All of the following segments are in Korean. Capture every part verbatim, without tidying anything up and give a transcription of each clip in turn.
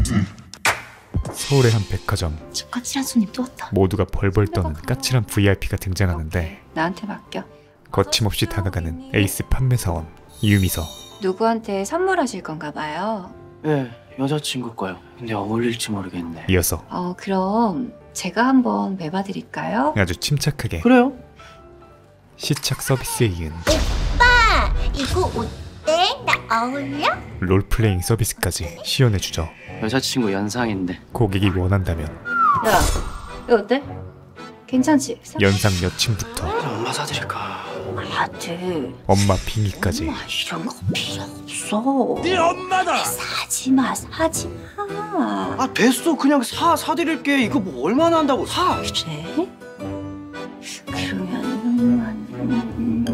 서울의 한 백화점. 저 까칠한 손님 또 왔다. 모두가 벌벌 떠는 까칠한 브이아이피가 등장하는데 나한테 맡겨. 거침없이 다가가는 에이스 판매사원 유미서. 누구한테 선물하실 건가 봐요. 네, 여자친구 거요. 근데 어울릴지 모르겠네. 이어서 어 그럼 제가 한번 매봐드릴까요? 아주 침착하게 그래요? 시착 서비스에 이은 오빠 이거 어때? 나 어울려? 롤플레잉 서비스까지 시연해주죠. 여자친구 연상인데. 고객이 원한다면 야, 이거 어때? 괜찮지? 연상 여친부터 엄마 사드릴까? 아들, 엄마 빙의까지 엄마 이런 거 필요 없어. 네 엄마다. 사지 마, 사지 마. 아 됐어, 그냥 사 사드릴게. 이거 뭐 얼마나 한다고 사. 그래? 그러면 음,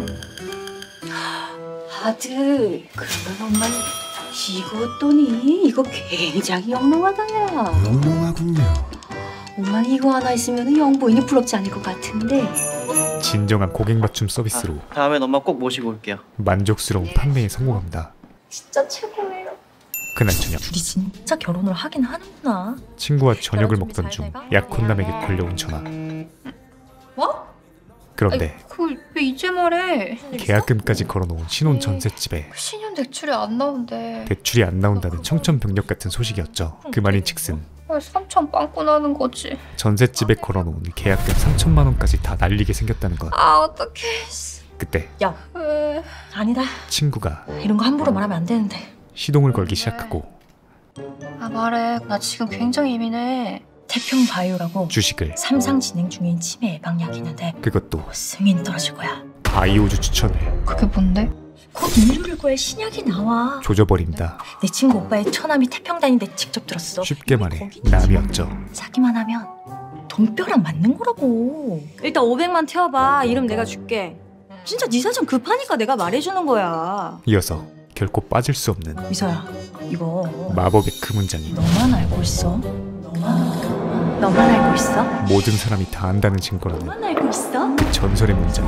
아들, 그러면 엄마 이거 어떠니? 이거 굉장히 영롱하다야. 영롱하군요. 엄마 이거 하나 있으면 영부인이 부럽지 않을 것 같은데. 진정한 고객 맞춤 서비스로 아, 다음엔 엄마 꼭 모시고 올게요. 만족스러운 판매에 성공합니다. 진짜 최고예요. 그날 저녁 둘이 진짜 결혼을 하긴 하는구나. 친구와 저녁을 먹던 중 약혼남에게 걸려온 전화. 뭐? 그런데 그걸 왜 이제 말해? 계약금까지 걸어놓은 신혼 전셋집에 신용 대출이 안 나온대. 대출이 안 나온다는 청천벽력 같은 소식이었죠. 그 말인즉슨 왜 삼천 빵꾸 나는 거지? 전셋집에 걸어놓은 계약금 삼천만 원까지 다 날리게 생겼다는 것. 아 어떡해. 그때 야, 왜? 아니다. 친구가 이런 거 함부로 말하면 안 되는데. 시동을 걸기 시작하고 아 말해. 나 지금 굉장히 예민해. 태평 바이오라고 주식을 삼상 진행 중인 치매 예방약이 있는데 그것도 승인 떨어질 거야. 바이오주 추천을 그게 뭔데? 곧 인류를구할 신약이 나와. 조져버립니다. 내 친구 오빠의 처남이 태평 다니는데 직접 들었어. 쉽게 말해 남이었죠. 사기만 하면 돈벼락 맞는 거라고. 일단 오백만 태워봐. 이름 내가 줄게. 진짜 네 사정 급하니까 내가 말해주는 거야. 이어서 결코 빠질 수 없는 미서야, 이거 마법의 그 문장이 너만 알고 있어. 너만 너만 알고 있어. 모든 사람이 다 안다는 증거라는 너만 알고 있어. 그 전설의 문장이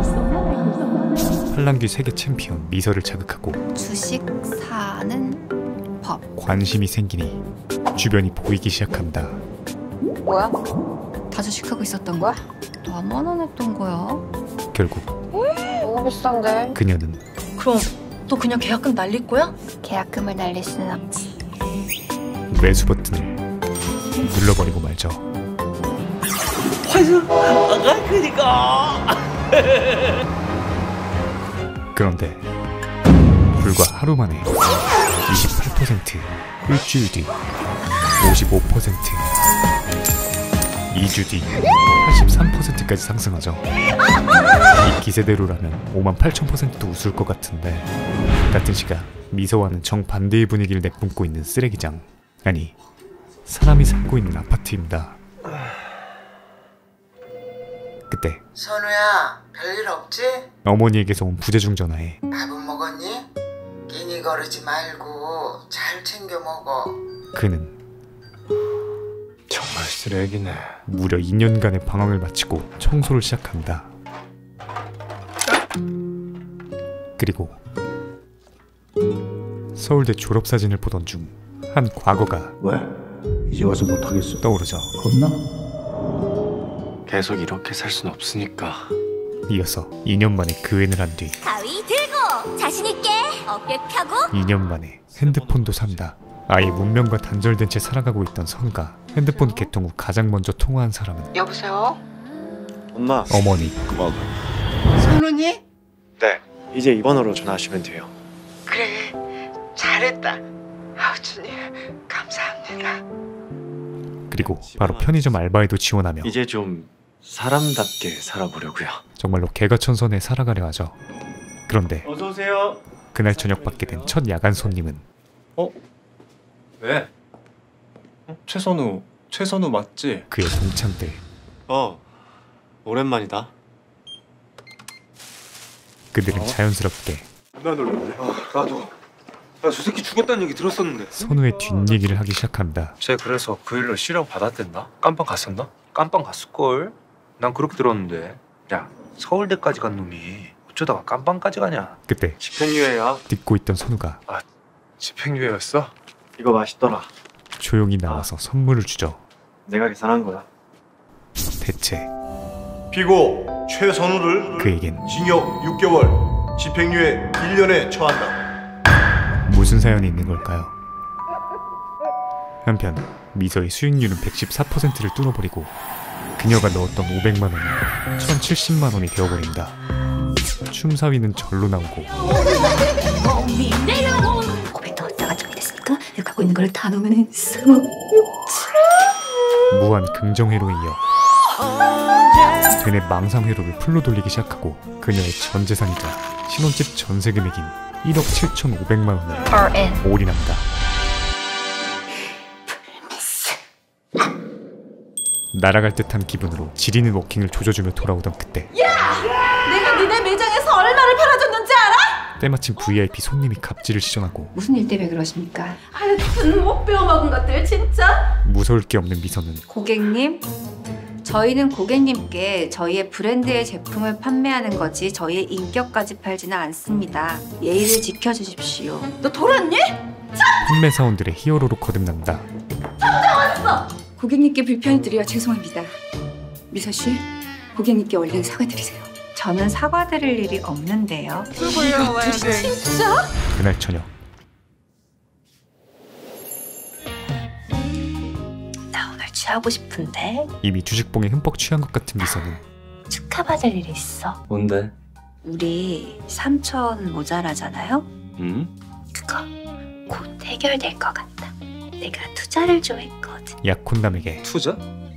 팔랑귀 세계 챔피언 미서를 자극하고 주식 사는 법. 관심이 생기니 주변이 보이기 시작합니다. 뭐야? 다 주식하고 있었던 거야? 나만 안 했던 거야? 결국 너무 비싼데. 그녀는 그럼 또 그냥 계약금 날릴 거야? 계약금을 날릴 수는 없지. 매수 버튼을 눌러버리고 말죠. 화이트 아가 그니까. 그런데 불과 하루 만에 이십팔 퍼센트, 일주일 뒤 오십오 퍼센트, 이 주 뒤 팔십삼 퍼센트까지 상승하죠. 이 기세대로라면 오만 팔천 퍼센트도 웃을 것 같은데 같은 시각 미서와는 정반대의 분위기를 내뿜고 있는 쓰레기장, 아니 사람이 살고 있는 아파트입니다. 그때 선우야, 별일 없지? 어머니에게서 온 부재중 전화에 밥은 먹었니? 끼니 거르지 말고 잘 챙겨 먹어. 그는 정말 쓰레기네. 무려 이 년간의 방황을 마치고 청소를 시작합니다. 그리고 서울대 졸업사진을 보던 중 한 과거가 왜? 이제 와서 못하겠어? 떠오르죠. 겁나? 계속 이렇게 살 순 없으니까. 이어서 이 년 만에 그앤을 한 뒤 가위 들고 자신있게 어깨 펴고 이 년 만에 핸드폰도 산다. 아예 문명과 단절된 채 살아가고 있던 선과 핸드폰 개통 후 가장 먼저 통화한 사람은 여보세요? 엄마. 어머니. 고마워. 선우니? 네. 이제 이 번호로 전화하시면 돼요. 그래, 잘했다. 아우 주님, 감사합니다. 그리고 바로 편의점 알바에도 지원하며 이제 좀 사람답게 살아보려고요. 정말로 개가천선에 살아가려 하죠. 그런데 어서 오세요. 그날 저녁 받게 된 첫 야간 손님은 어? 왜? 어? 최선우, 최선우 맞지? 그의 동창들. 어, 오랜만이다. 그들은 어? 자연스럽게 나 놀랐네. 아, 나도. 나 저 새끼 죽었다는 얘기 들었었는데. 선우의 뒷얘기를 하기 시작합니다. 쟤 그래서 그 일로 실형 받았댔나? 깜빵 갔었나? 깜빵 갔을걸? 난 그렇게 들었는데. 야, 서울대까지 간 놈이 어쩌다가 깜빵까지 가냐? 그때 집행유예야. 듣고 있던 선우가 집행유예였어? 이거 맛있더라. 조용히 나와서 선물을 주죠. 내가 계산한 거야. 대체 피고 최선우를 그에겐 징역 육 개월, 집행유예 일 년에 처한다. 무슨 사연이 있는 걸까요? 한편 미서의 수익률은 백십사 퍼센트를 뚫어버리고 그녀가 넣었던 오백만 원이 천칠십만 원이 되어버린다. 춤사위는 절로 나오고 고백 넣었다가 정리됐으니까 갖고 있는 걸 다 넣으면 스무 무한 긍정회로에 이어 되뇌 망상회로를 풀로 돌리기 시작하고 그녀의 전 재산이자 신혼집 전세 금액인 일억 칠천오백만 원을 올인합니다. 날아갈 듯한 기분으로 지리는 워킹을 조져주며 돌아오던 그때 야! 내가 니네 매장에서 얼마를 팔아줬는지 알아? 때마침 브이아이피 손님이 갑질을 시전하고 무슨 일 때문에 그러십니까? 하여튼 못 배워먹은 것들 진짜. 무서울 게 없는 미서는 고객님, 저희는 고객님께 저희의 브랜드의 제품을 판매하는 거지 저희의 인격까지 팔지는 않습니다. 예의를 지켜주십시오. 너 돌았니? 판매 사원들의 히어로로 거듭난다. 찾아왔어! 고객님께 불편을 드려 죄송합니다. 미서 씨, 고객님께 얼른 사과드리세요. 저는 사과드릴 일이 없는데요. 이것들이 진짜? 그날 저녁 나 오늘 취하고 싶은데 이미 주식봉에 흠뻑 취한 것 같은 미서는 축하받을 일이 있어. 뭔데? 우리 삼천 모자라잖아요? 응? 그거 곧 해결될 것 같다. 내가 투자를 좀 했거든. 약혼남에게 투자?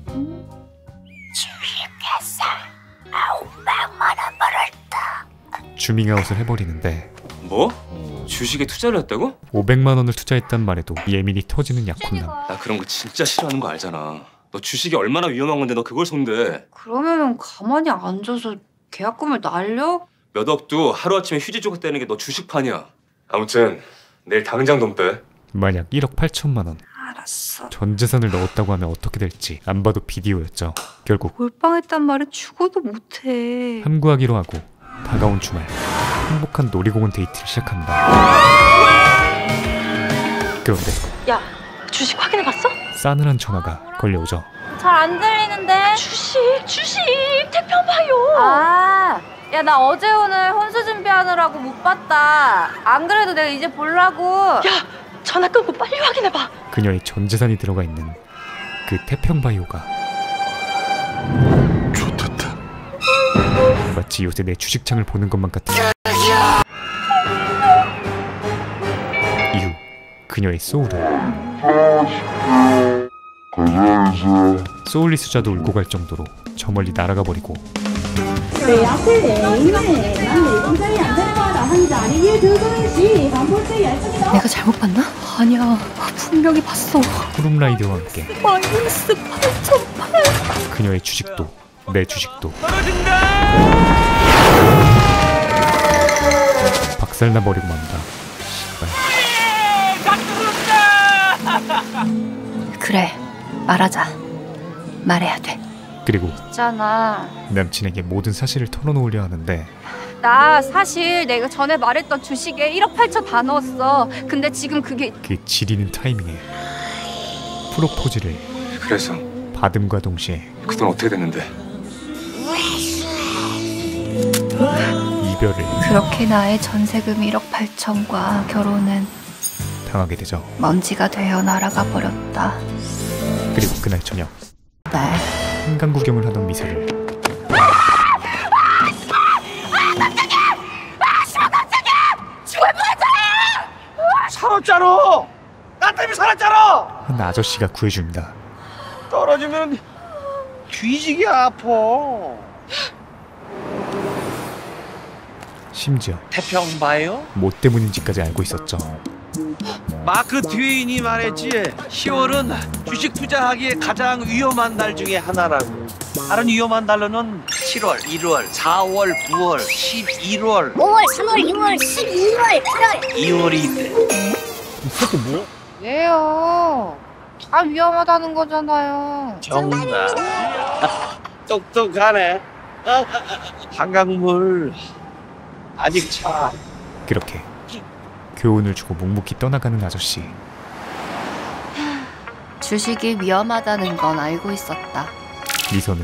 주식회사 오백만 원 벌었다. 주밍아웃을 해버리는데 뭐? 주식에 투자를 했다고? 오백만 원을 투자했단 말에도 예민이 터지는 약혼남. 나 그런 거 진짜 싫어하는 거 알잖아. 너 주식이 얼마나 위험한 건데 너 그걸 손대. 그러면은 가만히 앉아서 계약금을 날려? 몇 억도 하루아침에 휴지 조각 떼는 게 너 주식판이야. 아무튼 내일 당장 돈 빼. 만약 일억 팔천만 원 알았어. 전 재산을 넣었다고 하면 어떻게 될지 안 봐도 비디오였죠. 결국 몰빵했단 말을 죽어도 못해. 함구하기로 하고 다가온 주말 행복한 놀이공원 데이트를 시작합니다. 그런데 야, 주식 확인해봤어? 싸늘한 전화가 걸려오죠. 잘 안 들리는데? 주식, 주식, 태평바이오. 아, 야, 나 어제 오늘 혼수 준비하느라고 못 봤다. 안 그래도 내가 이제 보려고. 야, 전화 끊고 빨리 확인해봐. 그녀의 전 재산이 들어가 있는 그 태평바이오가 좋겠다. 마치 요새 내 주식창을 보는 것만 같은 이후 그녀의 소울은 소울리 수자도 울고 갈 정도로 저 멀리 날아가 버리고 내가 잘못 봤나? 아니야, 분명히 봤어. 푸름라이드와 함께 마이너스 팔천팔. 그녀의 주식도 내 주식도 박살나 버리고 만다. 그래, 말하자. 말해야 돼. 그리고 있잖아. 남친에게 모든 사실을 털어놓으려 하는데 나 사실 내가 전에 말했던 주식에 일억 팔천 다 넣었어. 근데 지금 그게 그 지리는 타이밍에 프로포즈를 그래서 받음과 동시에 그 돈 어떻게 됐는데? 이별을 그렇게 나의 전세금 일억 팔천과 결혼은 당하게 되죠. 먼지가 되어 날아가 버렸다. 그리고 그날 저녁 날 한강 구경을 하던 미서를 살았잖아. 나 때문에 살았잖아. 한 아저씨가 구해줍니다. 떨어지면 뒤지게 아파. 심지어 태평바이오? 뭐 때문인지까지 알고 있었죠. 마크 트웨인이 말했지. 시월은 주식 투자하기에 가장 위험한 달 중에 하나라고. 다른 위험한 달로는 칠월, 일월, 사월, 구월, 십일월, 오월, 삼월, 유월, 십이월, 팔월. 이월이 있대. 이 새끼 뭐야? 왜요? 다 위험하다는 거잖아요. 정답. 똑똑하네. 한강물 아직 차. 그렇게 교훈을 주고 묵묵히 떠나가는 아저씨. 주식이 위험하다는 건 알고 있었다. 미소는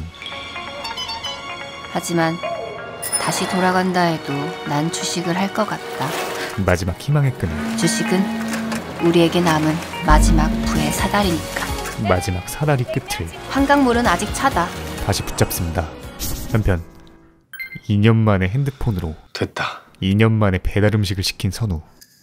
하지만 다시 돌아간다 해도 난 주식을 할 것 같다. 마지막 희망의 끈을 주식은 우리에게 남은 마지막 부의 사다리니까. 마지막 사다리 끝을 한강물은 아직 차다. 다시 붙잡습니다. 한편 이 년 만에 핸드폰으로 됐다. 이 년 만에 배달 음식을 시킨 선우.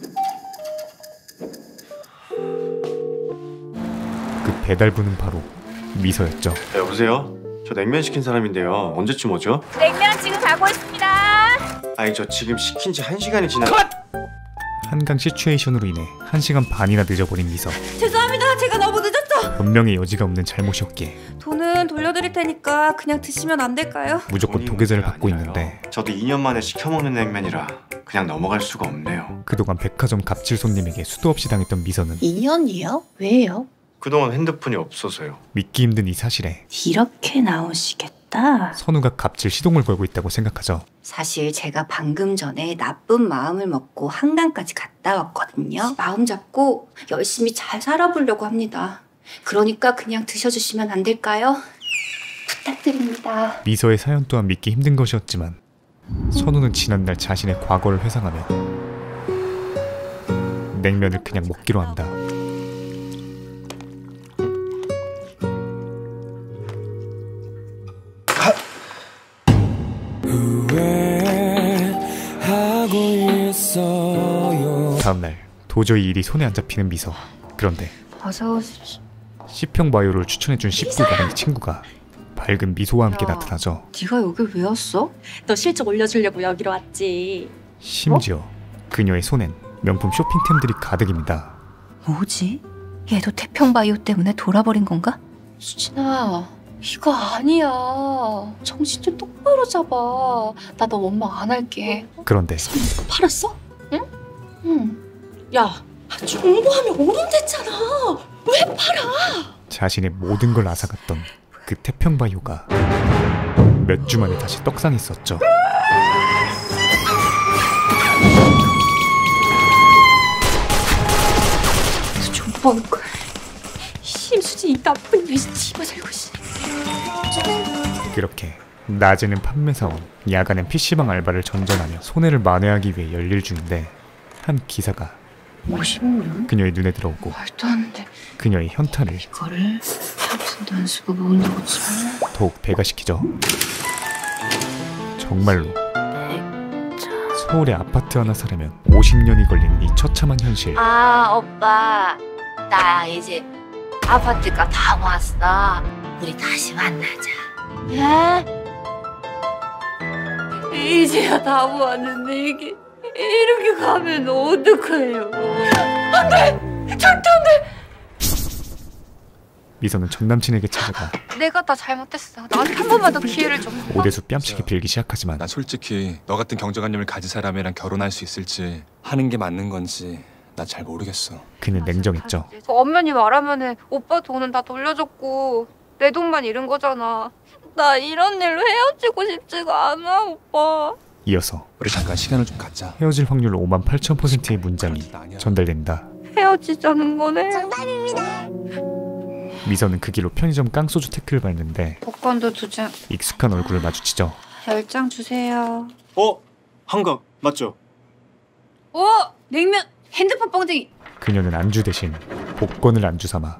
그 배달부는 바로 미소였죠. 네, 여보세요? 저 냉면 시킨 사람인데요. 언제쯤 오죠? 냉면 지금 가고 있습니다. 아니 저 지금 시킨 지 한 시간이 지나... 한강 시츄에이션으로 인해 한 시간 반이나 늦어버린 미소. 죄송합니다. 제가 너무 늦었죠. 분명히 여지가 없는 잘못이었기에 돈은 돌려드릴 테니까 그냥 드시면 안 될까요? 무조건 도계자를 받고 있는데 저도 이 년 만에 시켜먹는 냉면이라 그냥 넘어갈 수가 없네요. 그동안 백화점 갑질 손님에게 수도 없이 당했던 미소는 이 년이요? 왜요? 그동안 핸드폰이 없어서요. 믿기 힘든 이 사실에 이렇게 나오시겠다. 선우가 갑질 시동을 걸고 있다고 생각하죠. 사실 제가 방금 전에 나쁜 마음을 먹고 한강까지 갔다 왔거든요. 마음 잡고 열심히 잘 살아보려고 합니다. 그러니까 그냥 드셔주시면 안 될까요? 부탁드립니다. 미소의 사연 또한 믿기 힘든 것이었지만 선우는 지난날 자신의 과거를 회상하며 냉면을 그냥 먹기로 한다. 다음날 도저히 일이 손에 안 잡히는 미소. 그런데 어서 오십시오. C평 바이오를 추천해준 십구가 친구가 밝은 미소와 함께 나타나죠. 네가 여길 왜 왔어? 너 실적 올려주려고 여기로 왔지. 심지어 어? 그녀의 손엔 명품 쇼핑템들이 가득입니다. 뭐지? 얘도 태평바이오 때문에 돌아버린 건가? 수진아, 이거 아니야. 정신 좀 똑바로 잡아. 나 너 원망 안 할게. 그런데 팔았어? 응? 응. 야, 중고하면 오른댔잖아. 왜 팔아? 자신의 모든 걸 앗아갔던 그 태평바이오가 몇 주 만에 다시 떡상했었죠. 좀 먹을. 심수지 이 나쁜 놈이 집어 살고 있어. 그렇게 낮에는 판매사원, 야간엔 피시방 알바를 전전하며 손해를 만회하기 위해 열일 중인데 한 기사가 오십 년? 그녀의 눈에 들어오고 말도 안 돼. 그녀의 현타를 이거를 평생도 안 쓰고 모은다고 치면 더욱 배가시키죠. 정말로 서울의 아파트 하나 사려면 오십 년이 걸리는 이 처참한 현실. 아, 오빠. 나 이제 아파트값 다 모았어. 우리 다시 만나자. 예? 이제야 다 모았는데 이게 이렇게 가면 어떡해요? 안 돼! 절대 안 돼! 미소는 전남친에게 찾아가 내가 다 잘못했어. 나한테 한 번만 더 기회를 줘. 오대수 뺨치기 빌기 시작하지만 나 솔직히 너 같은 경제관념을 가진 사람이랑 결혼할 수 있을지 하는 게 맞는 건지 나 잘 모르겠어. 그는 냉정했죠. 엄연히 말하면은 오빠 돈은 다 돌려줬고 내 돈만 잃은 거잖아. 나 이런 일로 헤어지고 싶지가 않아, 오빠. 이어서 우리 잠깐 시간을 좀 갖자. 헤어질 확률 오만 팔천 퍼센트의 문장이 전달된다. 헤어지자는 거네. 정답입니다. 미소는 그 길로 편의점 깡소주 태클을 밟는데 복권도 두 장. 익숙한 얼굴을 마주치죠. 열 장 주세요. 어? 한강 맞죠? 어? 냉면! 핸드폰 뻥쟁이! 그녀는 안주 대신 복권을 안주 삼아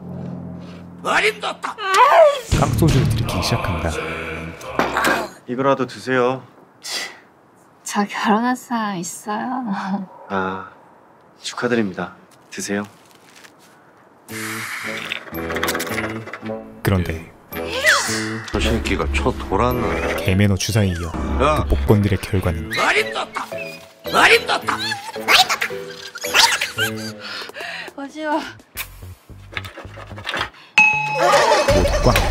깡소주를 들이키기 시작합니다. 이거라도 드세요. 저 결혼할 사람 있어요. 아, 축하드립니다. 드세요. 그런데 저 새끼가 쳐 돌았나? 개매너 주사에 이어 그 복권들의 결과는 마지막. 모두 꽝.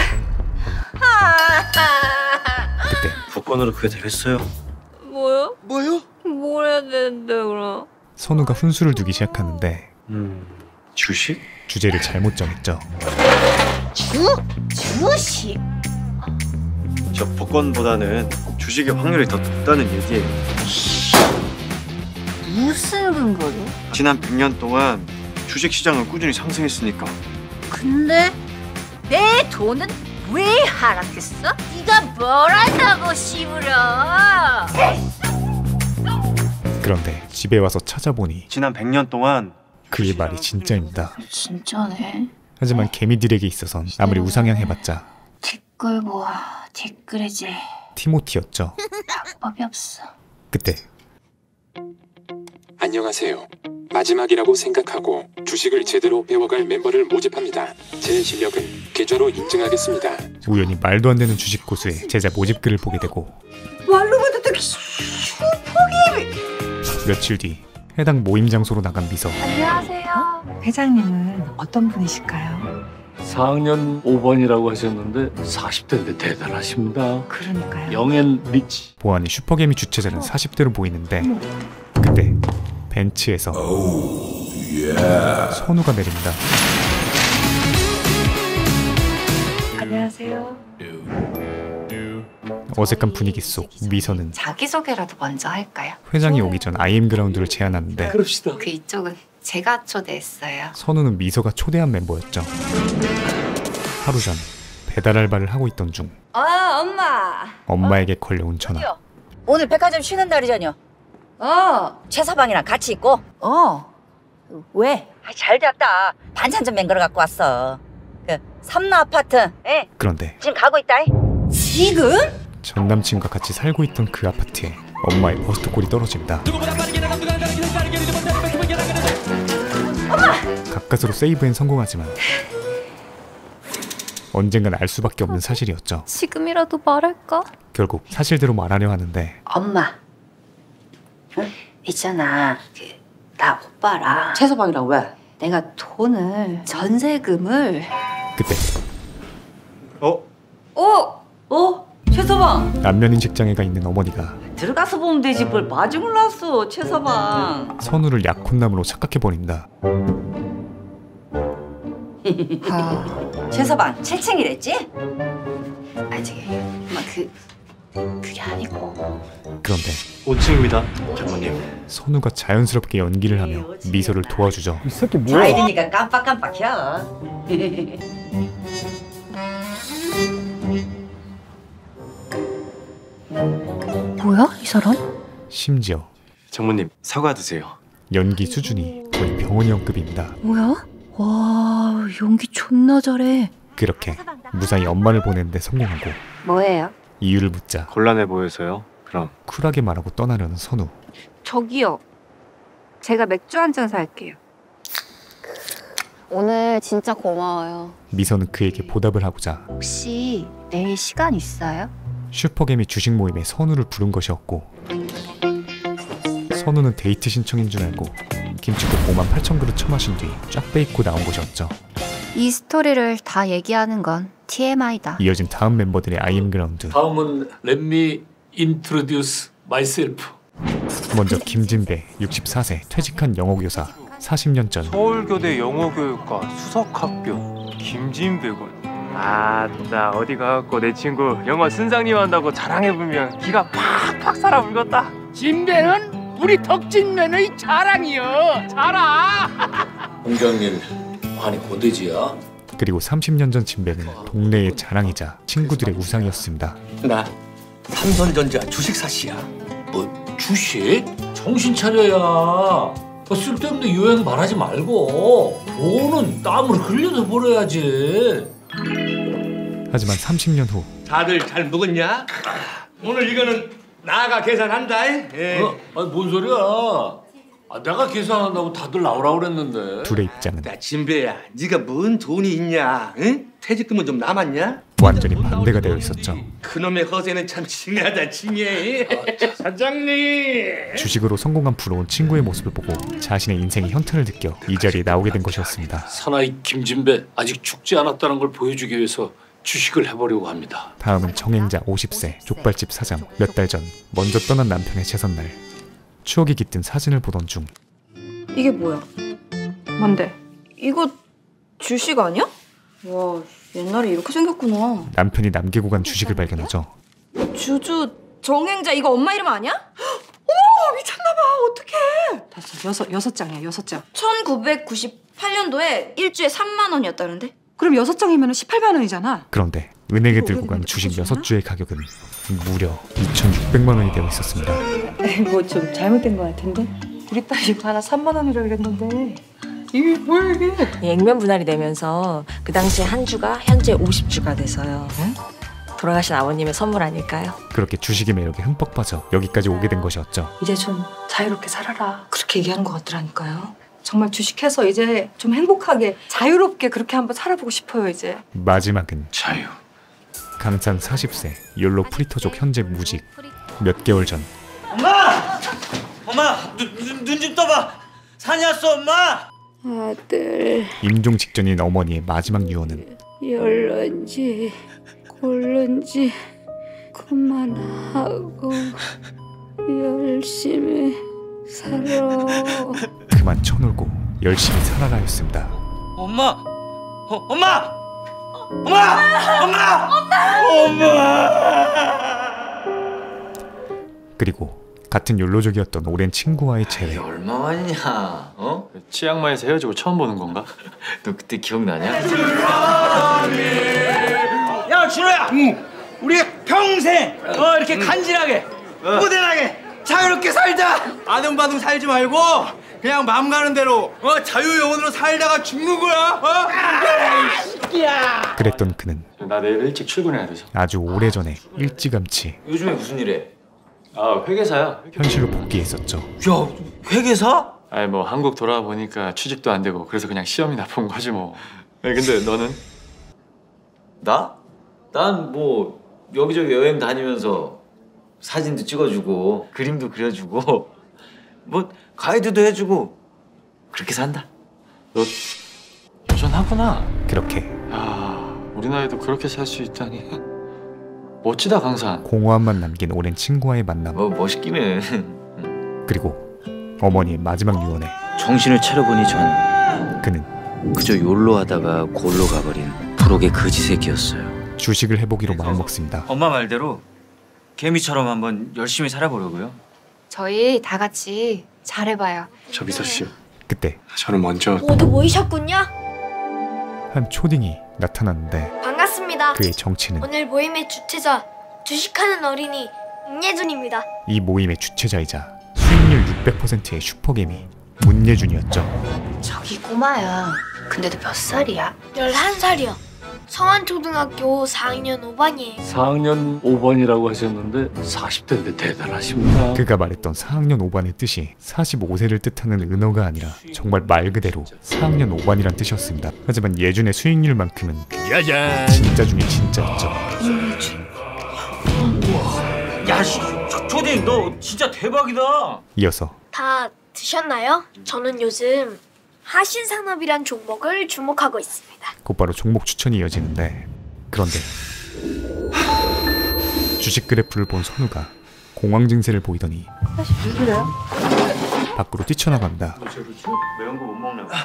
그때 복권으로 그게 되겠어요? 뭐요? 뭐요? 뭘 해야 되는데 그럼? 선우가 훈수를 두기 시작하는데 음, 주식? 주제를 잘못 정했죠. 주? 주식? 저 복권보다는 주식의 확률이 더 높다는 얘기예요. 무슨 근거로? 지난 백 년 동안 주식 시장은 꾸준히 상승했으니까 근데 내 돈은 왜 하락했어? 네가 뭘 한다고 씨부려. 그런데 집에 와서 찾아보니 지난 백 년 동안 그의 말이 진짜입니다. 진짜네. 하지만 개미들에게 있어선 아무리 우상향 해봤자 댓글 모아 댓글이지. 티모티였죠. 방법이 없어. 그때 안녕하세요. 마지막이라고 생각하고 주식을 제대로 배워갈 멤버를 모집합니다. 제 실력은 계좌로 인증하겠습니다. 우연히 말도 안 되는 주식 고수의 제자 모집글을 보게 되고 말로만 듣던 슈퍼게임이. 며칠 뒤 해당 모임 장소로 나간 미서. 안녕하세요. 회장님은 어떤 분이실까요? 사 학년 오 번이라고 하셨는데 사십 대인데 대단하십니다. 그러니까요. 영앤 리치. 보아하니 슈퍼개미 주최자는 사십 대로 보이는데 그때 벤츠에서 선우가 내립니다. 안녕하세요. 어색한 분위기 속 미서는 자기소개라도 먼저 할까요? 회장이 오기 전 아이엠 그라운드를 제안하는데 그럽시다. 그 이쪽은 제가 초대했어요. 선우는 미서가 초대한 멤버였죠. 하루 전 배달 알바를 하고 있던 중 어, 엄마. 엄마에게 걸려온 전화. 오늘 백화점 쉬는 날이잖여. 어. 최서방이랑 같이 있고. 어. 왜? 아, 잘 됐다. 반찬 좀 맹글어 갖고 왔어. 그 삼로 아파트. 예. 그런데 지금 가고 있다. 지금? 전 남친과 같이 살고 있던 그 아파트에 엄마의 버스트콜이 떨어집니다. 엄마! 가까스로 세이브엔 성공하지만 언젠간 알 수밖에 없는 사실이었죠. 지금이라도 말할까? 결국 사실대로 말하려 하는데 엄마. 응? 있잖아. 그, 나 오빠랑 최서방이랑 왜? 내가 돈을 전세금을 그때 어? 어? 어? 최서방. 안면인식 장애가 있는 어머니가 들어가서 보면 되지 뭘 마중을 놨어 최서방. 선우를 약혼남으로 착각해버립니다. 아, 최서방 칠 층이랬지? 아직 엄마 그 그게 아니고. 그런데 오 층입니다, 장모님. 선우가 자연스럽게 연기를 하며 미소를 도와주죠. 이 새끼 아이들이니까 깜빡깜빡혀. 뭐야 이 사람? 심지어 장모님 사과 드세요. 연기 수준이 거의 병원이형급입니다. 뭐야? 와 연기 존나 잘해. 그렇게 무사히 엄마를 보내는데 성공하고 뭐예요? 이유를 묻자 곤란해 보여서요. 그럼 쿨하게 말하고 떠나려는 선우. 저기요. 제가 맥주 한 잔 살게요. 오늘 진짜 고마워요. 미서는 그에게 보답을 하고자 혹시 내일 시간 있어요? 슈퍼개미 주식 모임에 선우를 부른 것이었고 선우는 데이트 신청인 줄 알고 김치국 오만 팔천 그릇 처마신 뒤 쫙 빼입고 나온 것이었죠. 이 스토리를 다 얘기하는 건 티엠아이다. 이어진 다음 멤버들의 아이엠 그라운드. 다음은 Let me introduce myself. 먼저 김진배 육십사 세 퇴직한 영어교사. 사십 년 전 서울교대 영어교육과 수석학교 김진배군. 아따 어디 가갖고 내 친구 영어 선생님 한다고 자랑해보면 기가 팍팍 살아불겠다. 진배는 우리 덕진면의 자랑이여. 자랑. 공장님 많이 고대지야. 그리고 삼십 년 전 진배는 동네의 자랑이자 친구들의 우상이었습니다. 나 삼성전자 주식사씨야. 뭐 주식? 정신 차려야. 뭐 쓸데없는 유행 말하지 말고 돈은 땀을 흘려서 벌어야지. 하지만 삼십 년 후 다들 잘 먹었냐? 오늘 이거는 나가 계산한다. 예. 어? 아니 뭔 소리야? 아, 내가 계산한다고 다들 나오라고 그랬는데. 둘의 입장은 야 진배야, 네가 뭔 돈이 있냐? 응? 퇴직금은 좀 남았냐? 완전히 반대가 되어 있었죠. 그놈의 허세는 참 징하다 징해. 아, 사장님. 주식으로 성공한 부러운 친구의 모습을 보고 자신의 인생의 현탄을 느껴 이 자리에 나오게 된 것이었습니다. 사나이 김진배 아직 죽지 않았다는 걸 보여주기 위해서 주식을 해보려고 합니다. 다음은 정행자 오십 세 족발집 사장. 몇 달 전 먼저 떠난 남편의 재선날 추억이 깃든 사진을 보던 중 이게 뭐야? 뭔데? 이거 주식 아니야? 와 옛날에 이렇게 생겼구나. 남편이 남기고 간 주식을 발견하죠. 주주 정행자 이거 엄마 이름 아니야? 어머 미쳤나봐. 어떡해. 다섯 여섯 여섯 장이야 여섯 장. 천구백구십 팔 년도에 일주에 삼만 원이었다는데? 그럼 여섯 장이면 십팔만 원이잖아. 그런데 은행에 들고 간 주식 여섯 주의 가격은 무려 이천육백만 원이 되어 있었습니다. 뭐 좀 잘못된 것 같은데? 우리 딸 이거 하나 삼만 원이라 그랬는데 이게 뭐야 이게? 액면 분할이 되면서 그 당시에 한 주가 현재 오십 주가 돼서요. 응? 돌아가신 아버님의 선물 아닐까요? 그렇게 주식의 매력에 흠뻑 빠져 여기까지 오게 된 것이었죠. 이제 좀 자유롭게 살아라. 그렇게 얘기하는 것 같더라니까요. 정말 주식해서 이제 좀 행복하게 자유롭게 그렇게 한번 살아보고 싶어요 이제. 마지막은 자유. 강산 사십 세 욜로 프리터족 현재 무직. 몇 개월 전 엄마! 엄마! 눈 좀 떠봐! 산이 왔어 엄마! 아들 임종 직전인 어머니의 마지막 유언은 열런지 골른지 그만하고 열심히 살아. 그만 쳐놀고 열심히 살아라였습니다. 엄마! 어, 엄마! 엄마! 엄마! 엄마! 엄마! 그리고 같은 욜로족이었던 오랜 친구와의 재회. 얼마만이냐? 어? 치앙마이에서 헤어지고 처음 보는 건가? 너 그때 기억나냐? 야 준호야! 응. 우리 평생 어, 이렇게 간지나게 무대나게 자유롭게 살자! 아등바등 살지 말고 그냥 마음 가는 대로 어, 자유영혼으로 살다가 죽는 거야! 어? 야! 그랬던 그는 나 내일 일찍 출근해야 돼서. 아주 오래전에 일찌감치 요즘에 무슨 일해? 아 회계사야. 현실로 복귀했었죠. 야 회계사? 아니 뭐 한국 돌아와 보니까 취직도 안 되고 그래서 그냥 시험이나 본 거지 뭐. 아니, 근데 너는? 나? 난 뭐 여기저기 여행 다니면서 사진도 찍어주고 그림도 그려주고 뭐 가이드도 해주고 그렇게 산다. 너 여전하구나. 그렇게 야 우리 나이도 그렇게 살 수 있다니. 멋지다 강산. 공허함만 남긴 오랜 친구와의 만남. 뭐 멋있긴 해. 그리고 어머니의 마지막 유언에 정신을 차려보니 전 그는 그저 욜로 하다가 골로 가버린 부록의 거지 새끼였어요. 주식을 해보기로 마음먹습니다. 엄마 말대로 개미처럼 한번 열심히 살아보려고요. 저희 다 같이 잘해봐요. 저 미서 씨. 그때 저는 먼저 모두 모이셨군요. 한 초딩이 나타났는데 반갑습니다. 그의 정체는 오늘 모임의 주최자 주식하는 어린이 임예준입니다. 이 모임의 주최자이자 수익률 육백 퍼센트의 슈퍼개미 문예준이었죠. 저기 꼬마야. 근데 너 몇 살이야? 열한 살이요. 성안초등학교 사 학년 오 반이에요. 사 학년 오 반이라고 하셨는데 사십 대인데 대단하십니다. 그가 말했던 사 학년 오 반의 뜻이 사십오 세를 뜻하는 은어가 아니라 정말 말 그대로 사 학년 오 반이란 뜻이었습니다. 하지만 예준의 수익률만큼은 야잔! 진짜 중에 진짜였죠. 임예준. 야, 초딩 너 진짜 대박이다. 이어서 다 드셨나요? 저는 요즘 하신산업이란 종목을 주목하고 있습니다. 곧바로 종목 추천이 이어지는데 그런데 주식 그래프를 본 선우가 공황 증세를 보이더니 누구래요? 밖으로 뛰쳐나갑니다. 매운 거 못 먹나 봐.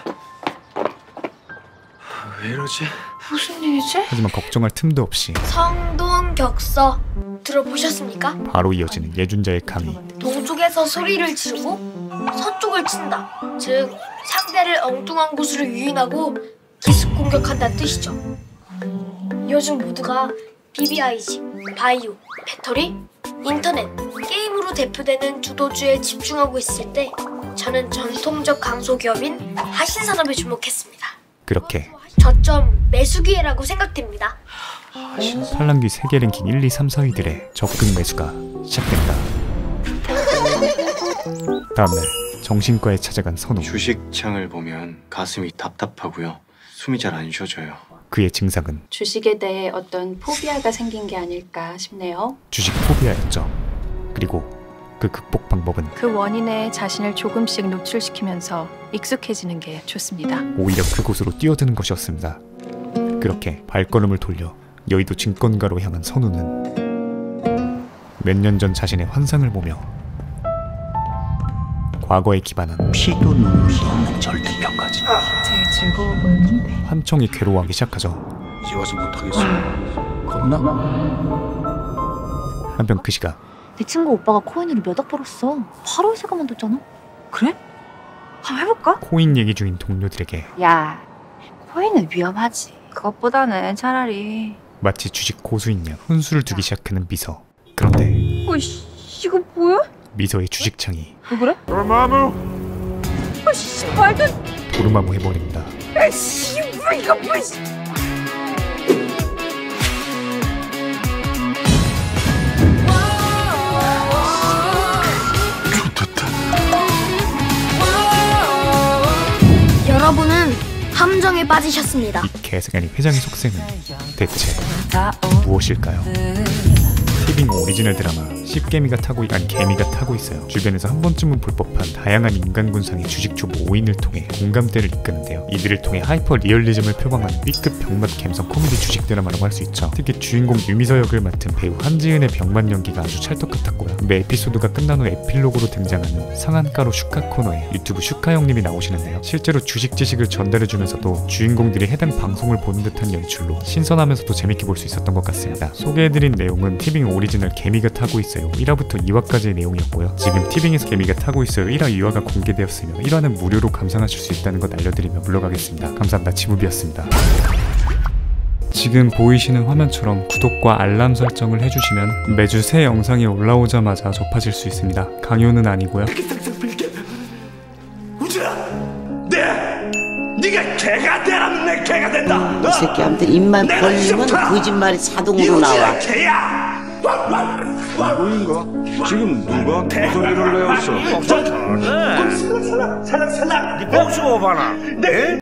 왜 이러지? 무슨 일이지? 하지만 걱정할 틈도 없이 성동격서 들어보셨습니까? 바로 이어지는 예준자의 강의. 동쪽에서 소리를 지르고 서쪽을 친다. 즉 상대를 엉뚱한 곳으로 유인하고 기습 공격한다는 뜻이죠. 요즘 모두가 비비아이지, 바이오, 배터리, 인터넷, 게임으로 대표되는 주도주에 집중하고 있을 때 저는 전통적 강소기업인 하신산업에 주목했습니다. 그렇게 저점 매수 기회라고 생각됩니다. 팔랑귀 세계 랭킹 일, 이, 삼, 사 위들의 적극 매수가 시작됩니다. 다음날 정신과에 찾아간 선우. 주식창을 보면 가슴이 답답하고요. 숨이 잘 안 쉬어져요. 그의 증상은 주식에 대해 어떤 포비아가 생긴 게 아닐까 싶네요. 주식 포비아였죠. 그리고 그 극복 방법은 그 원인에 자신을 조금씩 노출시키면서 익숙해지는 게 좋습니다. 오히려 그곳으로 뛰어드는 것이었습니다. 그렇게 발걸음을 돌려 여의도 증권가로 향한 선우는 몇 년 전 자신의 환상을 보며 과거에 기반한 피도 눈물도 없는 절대평가지. 제일 즐거운 건 환청이 괴로워하기 시작하죠. 이제 와서 못하겠어. 겁나? 한편 그 시각 내 친구 오빠가 코인으로 몇 억 벌었어. 팔 월세 가만뒀잖아. 그래? 한번 해볼까? 코인 얘기 중인 동료들에게 야, 코인은 위험하지. 그것보다는 차라리. 마치 주식 고수인 양 혼수를 두기 시작하는 미서. 그런데 어이씨, 이거 뭐야? 미서의 주식창이 왜 그래? 도르마무! 아씨, 말도 안... 도르마무 해버린다. 아이씨, 뭐 이거 뭐야? 여러분은 함정에 빠지셨습니다. 이 개새끼 회장의 속셈은 대체 무엇일까요? 티빙 오리지널 드라마 씹개미가 타고 아니 개미가 타고 있어요. 주변에서 한 번쯤은 볼 법한 다양한 인간 군상의 주식 초보 오 인을 통해 공감대를 이끄는데요. 이들을 통해 하이퍼 리얼리즘을 표방하는 B급 병맛 감성 코미디 주식 드라마라고 할 수 있죠. 특히 주인공 유미서 역을 맡은 배우 한지은의 병맛 연기가 아주 찰떡 같았고요. 매 에피소드가 끝난 후 에필로그로 등장하는 상한가로 슈카 코너에 유튜브 슈카 형님이 나오시는데요. 실제로 주식 지식을 전달해주면서도 주인공들이 해당 방송을 보는 듯한 연출로 신선하면서도 재밌게 볼 수 있었던 것 같습니다. 소개해드린 내용은 티빙 오리지널 개미가 타고 있어요 일 화부터 이 화까지의 내용이었고요. 지금 티빙에서 개미가 타고 있어요 일 화, 이 화가 공개되었으며 일 화는 무료로 감상하실 수 있다는 것 알려드리며 물러가겠습니다. 감사합니다. 지무비였습니다. 지금 보이시는 화면처럼 구독과 알람 설정을 해주시면 매주 새 영상이 올라오자마자 접하실 수 있습니다. 강요는 아니고요. 네가 개가 되라면 내 개가 된다. 이 새끼한테 입만 벌리면 거짓말이 자동으로 나와. 개야. 누구인가? 지금 누가 그 소리를 내었어? 살랑살랑 살랑살랑 네 뽕수고 봐라.